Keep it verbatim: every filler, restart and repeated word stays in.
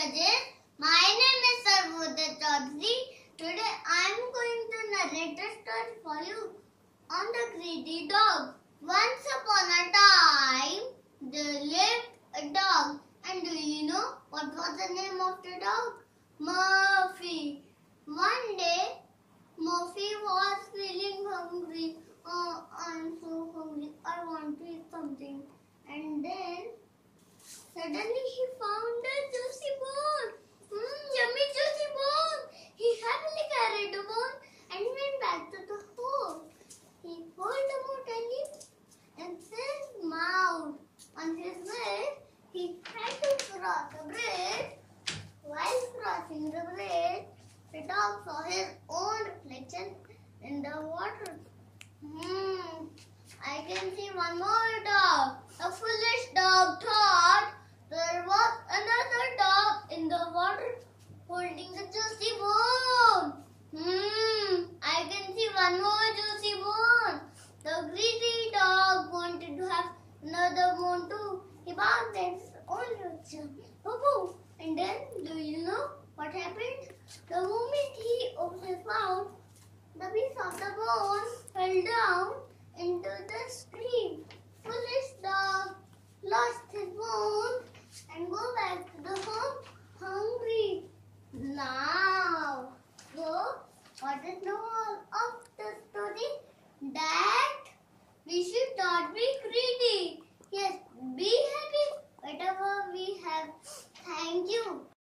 judges. My name is Sarvodaya Chaudhary. Today I am going to narrate a story for you on the greedy dog. Once upon a time, there lived a dog. And do you know what was the name of the dog? Murphy. One day, Murphy was feeling hungry. Oh, I'm so hungry. I want to eat something. And then, suddenly he found a juicy bone. Mmm, yummy juicy bone. He happily carried the bone and went back to the hole. He pulled the bone and it in his mouth. On his way, he had to cross the bridge. While crossing the bridge, the dog saw his own reflection in the water. Hmm, I can see one more dog. The foolish dog thought there was another dog in the water holding the juicy bone. Hmm, I can see one more juicy bone. The greedy dog wanted to have another bone too. He barked at his own reflection. Boo-boo. And then, do you know what happened? The moment he opened his mouth, the piece of the bone fell down into the stream. Foolish dog lost his bone and go back to the home hungry. Now, so what is the moral of the story? That we should not be greedy. Yes, be happy whatever we have. Thank you.